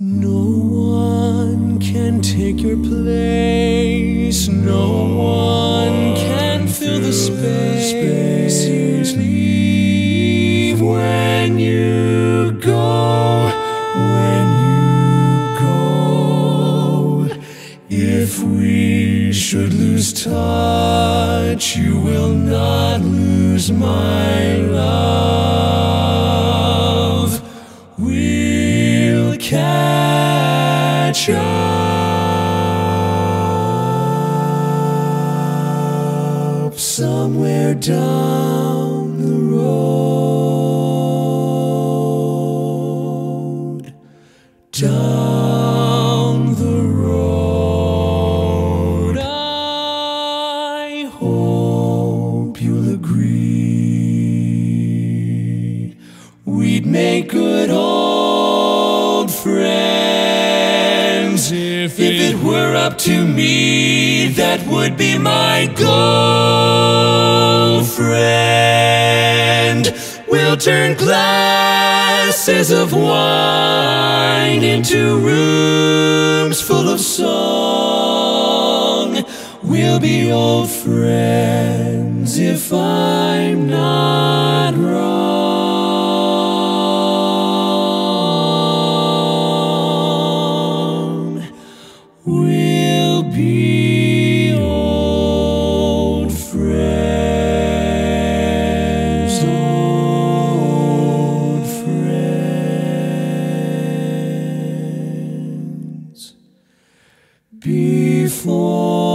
No one can take your place. No one can fill the space you leave when you go. When you go, if we should lose touch, you will not lose my love. We'll catch up somewhere down the road. Down the road. I hope you'll agree we'd make good old friends. If it were up to me, that would be my goal, friend. We'll turn glasses of wine into rooms full of song. We'll be old friends if I'm not wrong. We'll be old friends, old friends, before